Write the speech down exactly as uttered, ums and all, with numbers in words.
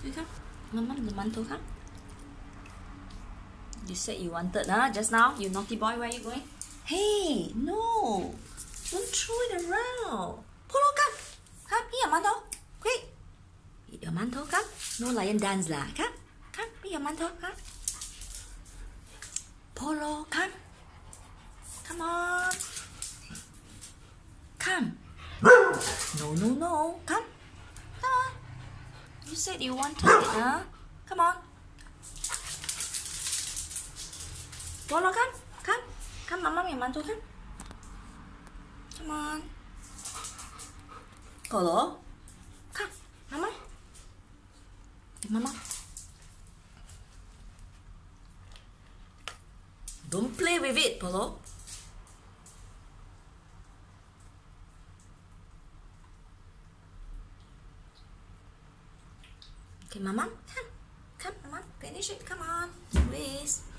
Okay, come. Mama, the mantou, come. You said you wanted, huh? Just now, you naughty boy, where are you going? Hey, no! Don't throw it around. Polo, come. Come, eat your mantou. Quick. Eat your mantou, come. No lion dance lah. Come. Come, eat your mantou, come. Polo, come. Come on. Come. No, no, no. Come. Come on. You said you wanted it, huh? Come on. Polo, come. Come. Come, Mama, your mantou, come. Come on. Polo. Come. Mama. Mama. Don't play with it, Polo. Okay, Mama, come. Come, Mama, finish it. Come on. Please.